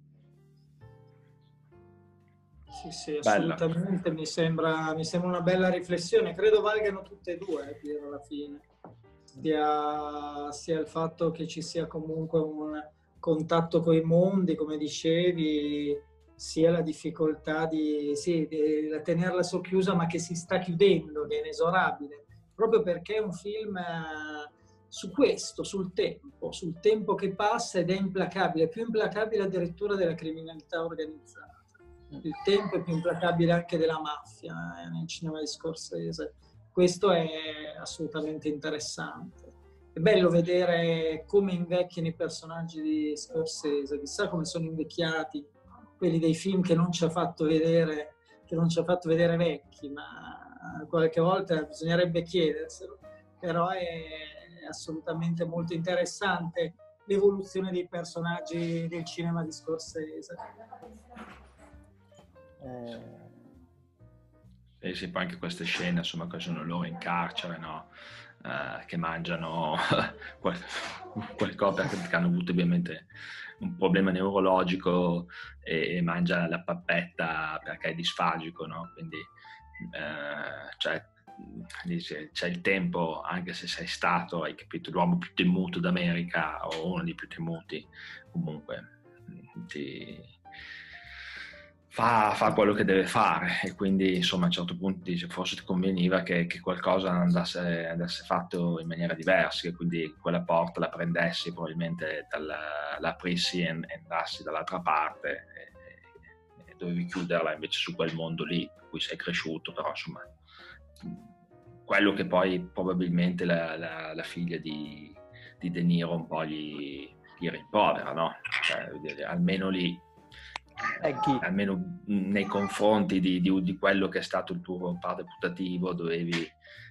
Sì, sì, assolutamente, mi sembra, mi sembra una bella riflessione. Credo valgano tutte e due, eh, Piero, alla fine. Sia, sia il fatto che ci sia comunque un contatto con i mondi, come dicevi, sia la difficoltà di, sì, di tenerla socchiusa, ma che si sta chiudendo, che è inesorabile, proprio perché è un film eh, su questo, sul tempo, sul tempo che passa ed è implacabile, più implacabile addirittura della criminalità organizzata. Il tempo è più implacabile anche della mafia eh, nel cinema di Scorsese. Questo è assolutamente interessante. È bello vedere come invecchiano i personaggi di Scorsese, chissà come sono invecchiati quelli dei film che non ci ha fatto vedere, che non ci ha fatto vedere vecchi, ma qualche volta bisognerebbe chiederselo. Però è assolutamente molto interessante l'evoluzione dei personaggi del cinema di Scorsese. Eh... E sì, poi anche queste scene, insomma, che sono loro in carcere, no? Uh, che mangiano qualcosa perché hanno avuto ovviamente un problema neurologico e, e mangia la pappetta perché è disfagico, no? Quindi uh, cioè, dice, c'è il tempo, anche se sei stato, hai capito, l'uomo più temuto d'America o uno dei più temuti, comunque ti... Fa, fa quello che deve fare e quindi insomma a un certo punto dice forse ti conveniva che, che qualcosa andasse, andasse fatto in maniera diversa, che quindi quella porta la prendessi probabilmente, dalla, la aprissi e, e andassi dall'altra parte e, e dovevi chiuderla invece su quel mondo lì in cui sei cresciuto, però insomma quello che poi probabilmente la, la, la figlia di, di De Niro un po' gli, gli rimprovera, no? Cioè, almeno lì almeno nei confronti di, di, di quello che è stato il tuo padre putativo dovevi,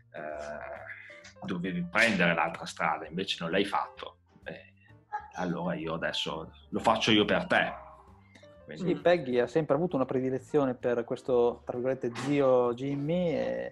eh, dovevi prendere l'altra strada, invece non l'hai fatto, eh, allora io adesso lo faccio io per te. Quindi... Sì, Peggy ha sempre avuto una predilezione per questo, tra virgolette, zio Jimmy e,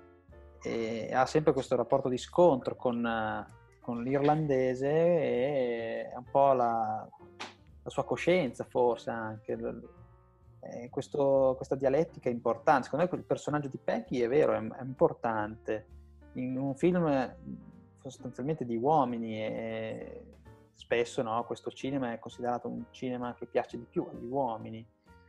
e ha sempre questo rapporto di scontro con, con l'irlandese e un po' la la sua coscienza forse anche, eh, questo, questa dialettica è importante. Secondo me il personaggio di Peggy è vero, è, è importante in un film sostanzialmente di uomini e spesso no, questo cinema è considerato un cinema che piace di più agli uomini,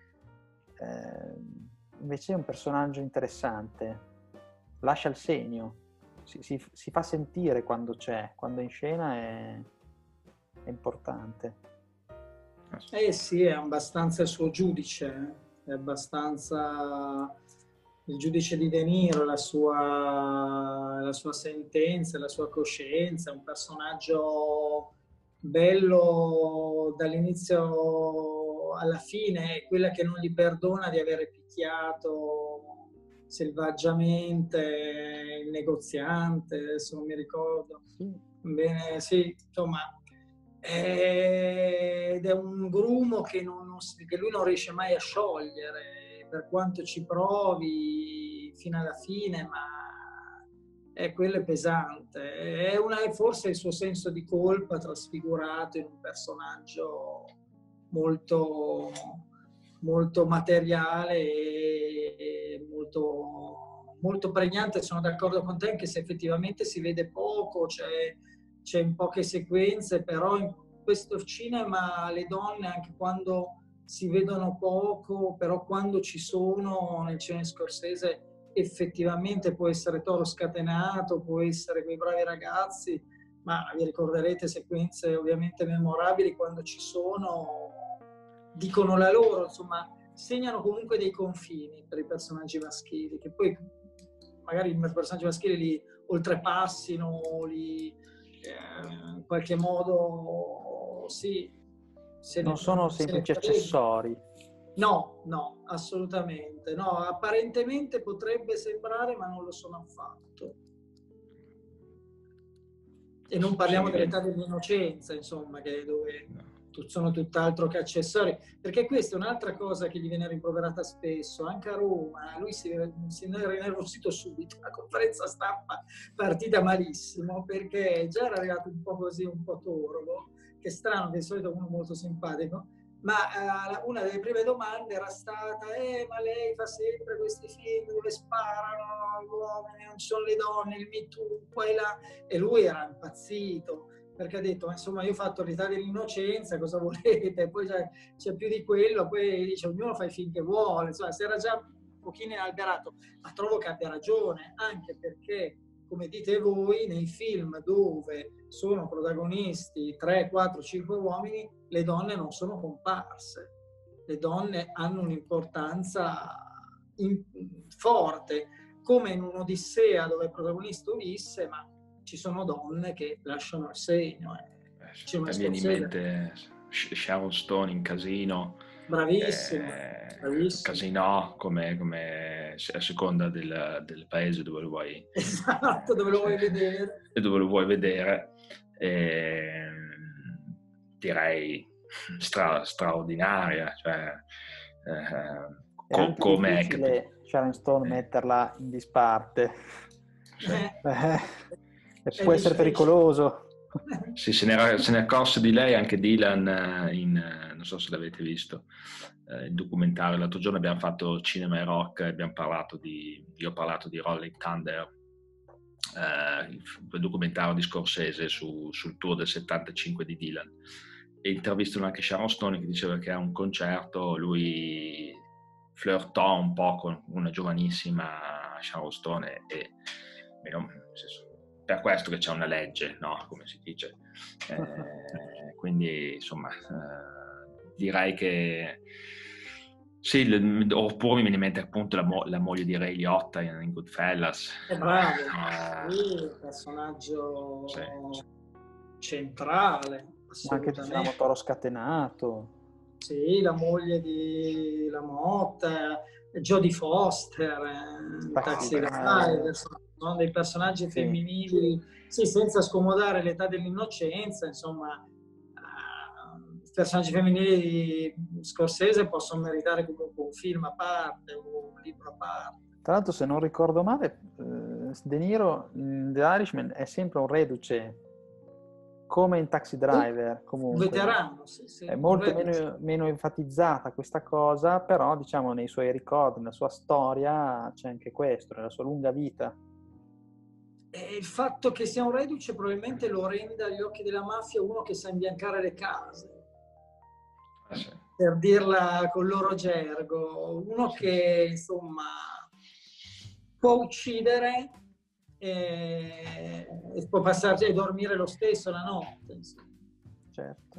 eh, invece è un personaggio interessante, lascia il segno, si, si, si fa sentire quando c'è, quando è in scena è, è importante. Eh sì, è abbastanza il suo giudice, è abbastanza il giudice di De Niro, la sua, la sua sentenza, la sua coscienza, è un personaggio bello dall'inizio alla fine, è quella che non gli perdona di avere picchiato selvaggiamente il negoziante, adesso non mi ricordo. Bene, sì, insomma... ed è un grumo che, non, non, che lui non riesce mai a sciogliere per quanto ci provi fino alla fine, ma è quello è pesante, è, una, è forse il suo senso di colpa trasfigurato in un personaggio molto, molto materiale e, e molto, molto pregnante. Sono d'accordo con te anche se effettivamente si vede poco, cioè c'è in poche sequenze, però in questo cinema le donne, anche quando si vedono poco, però quando ci sono nel cinema Scorsese effettivamente può essere Toro Scatenato, può essere Quei bravi ragazzi, ma vi ricorderete sequenze ovviamente memorabili quando ci sono, dicono la loro, insomma, segnano comunque dei confini per i personaggi maschili, che poi magari i personaggi maschili li oltrepassino, li eh, in qualche modo sì, se non ne, sono se semplici ne accessori. No, no, assolutamente. No, apparentemente potrebbe sembrare, ma non lo sono affatto. E non parliamo Sì, dell'età dell'innocenza, insomma, che dove sono tutt'altro che accessori, perché questa è un'altra cosa che gli viene rimproverata spesso, anche a Roma. Lui si, si era innervosito subito, la conferenza stampa partita malissimo, perché già era arrivato un po' così, un po' torvo, che è strano, che di solito uno molto simpatico, ma uh, una delle prime domande era stata eh, ma lei fa sempre questi film dove sparano gli uomini, non ci sono le donne, il Me Too, qua e là, e lui era impazzito, perché ha detto, ma insomma io ho fatto l'età dell'innocenza, cosa volete? Poi c'è, c'è più di quello, poi dice ognuno fa i film che vuole, insomma si era già un pochino inalberato, ma trovo che abbia ragione, anche perché, come dite voi, nei film dove sono protagonisti tre, quattro, cinque uomini, le donne non sono comparse, le donne hanno un'importanza in, forte, come in un'Odissea dove il protagonista Ulisse, ma ci sono donne che lasciano il segno. Eh. Mi viene in mente Sharon Stone in Casino. Bravissimo, eh, bravissimo. Casino come, come a seconda del, del paese dove lo vuoi, esatto, dove lo vuoi vedere e dove lo vuoi vedere. Eh, direi stra, straordinaria, cioè eh, è anche come difficile Sharon Stone metterla in disparte. Sì. Eh, eh, può essere pericoloso. Sì, se ne, era, se ne è accorso di lei anche Dylan in, non so se l'avete visto, eh, il documentario. L'altro giorno abbiamo fatto Cinema e Rock e abbiamo parlato di, io ho parlato di Rolling Thunder, eh, il documentario di Scorsese su, sul tour del settantacinque di Dylan, e intervistano anche Sharon Stone che diceva che a un concerto lui flirtò un po' con una giovanissima Sharon Stone e, e non, nel senso, per questo che c'è una legge, no? Come si dice. Eh, quindi, insomma, eh, direi che sì, le, oppure mi viene in mente appunto la, mo- la moglie di Ray Liotta in, in Goodfellas. È bravo, eh, sì, un personaggio sì. centrale, Anche diciamo Toro Scatenato. Sì, la moglie di Lamotta, Jodie Foster, eh, Taxi Driver, sono dei personaggi sì. femminili, sì, senza scomodare l'età dell'innocenza, insomma, eh, i personaggi femminili di Scorsese possono meritare comunque un film a parte, un libro a parte. Tra l'altro, se non ricordo male, eh, De Niro in The Irishman è sempre un reduce, come in Taxi Driver, comunque. Un veterano, sì, sì. È molto meno, meno enfatizzata questa cosa, però diciamo nei suoi ricordi, nella sua storia c'è anche questo, nella sua lunga vita. E il fatto che sia un reduce probabilmente lo rende agli occhi della mafia uno che sa imbiancare le case, eh sì. per dirla con loro gergo, uno che insomma può uccidere e, e può passarci e dormire lo stesso la notte, insomma. Certo.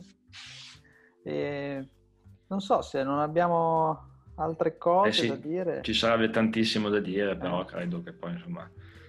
E non so se non abbiamo altre cose eh sì, da dire. Ci sarebbe tantissimo da dire, però eh. credo che poi insomma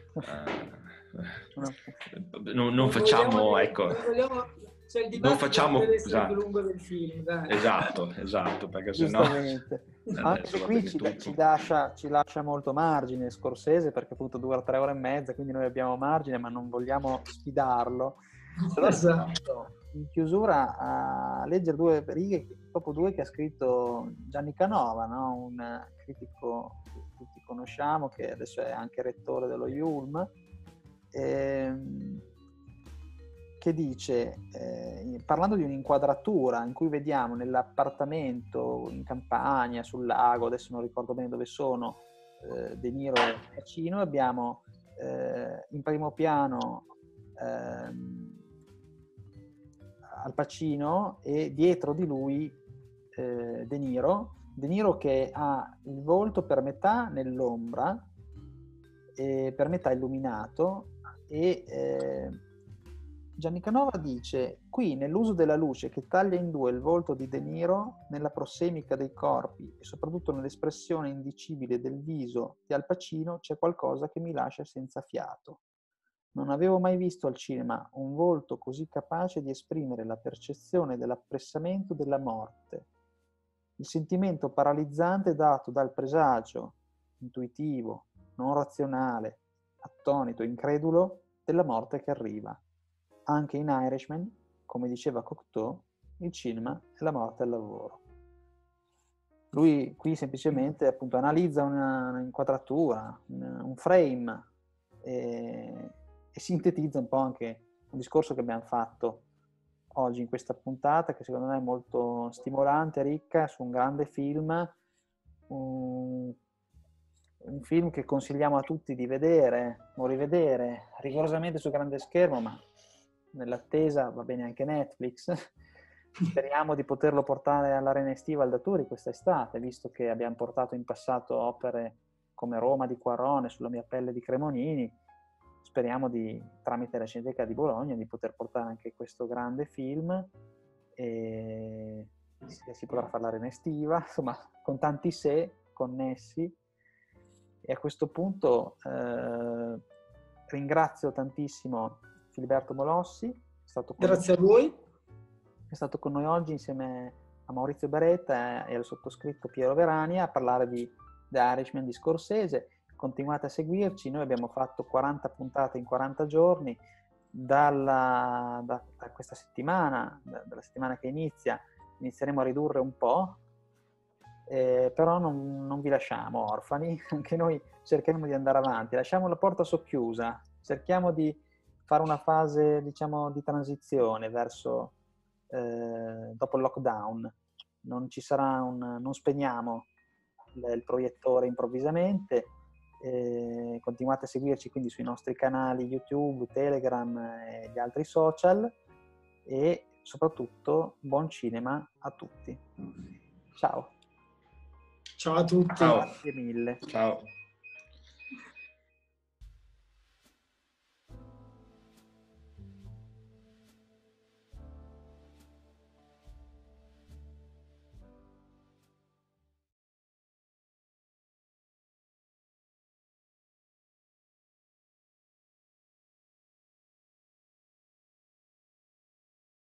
eh, non, non facciamo, ecco, non, vogliamo, cioè il non facciamo deve essere esatto. più lungo del film, dai. esatto, esatto, perché sennò anche se qui ci, ci, lascia, ci lascia molto margine Scorsese, perché appunto dura tre ore e mezza, quindi noi abbiamo margine, ma non vogliamo sfidarlo. Allora, esatto. In chiusura a leggere due righe, dopo due che ha scritto Gianni Canova, no? Un critico che tutti conosciamo, che adesso è anche rettore dello I U L M, ehm, che dice, eh, parlando di un'inquadratura in cui vediamo nell'appartamento in campagna, sul lago, adesso non ricordo bene dove sono, eh, De Niro e Pacino, abbiamo eh, in primo piano ehm, Al Pacino e dietro di lui eh, De Niro, De Niro che ha il volto per metà nell'ombra e per metà illuminato, e eh, Gianni Canova dice: qui nell'uso della luce che taglia in due il volto di De Niro, nella prossemica dei corpi e soprattutto nell'espressione indicibile del viso di Al Pacino c'è qualcosa che mi lascia senza fiato. Non avevo mai visto al cinema un volto così capace di esprimere la percezione dell'appressamento della morte, il sentimento paralizzante dato dal presagio intuitivo, non razionale, attonito, incredulo della morte che arriva. Anche in Irishman, come diceva Cocteau, il cinema è la morte al lavoro. Lui qui semplicemente appunto analizza una, un'inquadratura, un, un frame e, e sintetizza un po' anche un discorso che abbiamo fatto oggi in questa puntata, che secondo me è molto stimolante, ricca, su un grande film, un, un film che consigliamo a tutti di vedere o rivedere rigorosamente sul grande schermo, ma nell'attesa va bene anche Netflix. Speriamo di poterlo portare all'Arena Estiva al Daturi quest'estate, visto che abbiamo portato in passato opere come Roma di Quarrone, Sulla mia pelle di Cremonini. Speriamo di, tramite la Cineteca di Bologna, di poter portare anche questo grande film, e si potrà fare l'Arena Estiva, insomma, con tanti se connessi. E a questo punto eh, ringrazio tantissimo Filiberto Molossi, è stato con Grazie noi, a voi. è stato con noi oggi insieme a Maurizio Beretta e al sottoscritto Piero Verani a parlare di The Irishman di Scorsese. Continuate a seguirci, noi abbiamo fatto quaranta puntate in quaranta giorni, dalla, da, da questa settimana, da, dalla settimana che inizia, inizieremo a ridurre un po', eh, però non, non vi lasciamo orfani, anche noi cercheremo di andare avanti, lasciamo la porta socchiusa, cerchiamo di fare una fase, diciamo, di transizione verso, eh, dopo il lockdown, non ci sarà un, non spegniamo il, il proiettore improvvisamente. Eh, continuate a seguirci quindi sui nostri canali YouTube, Telegram e gli altri social, e soprattutto buon cinema a tutti. Ciao. Ciao a tutti. Ciao. Grazie mille. Ciao.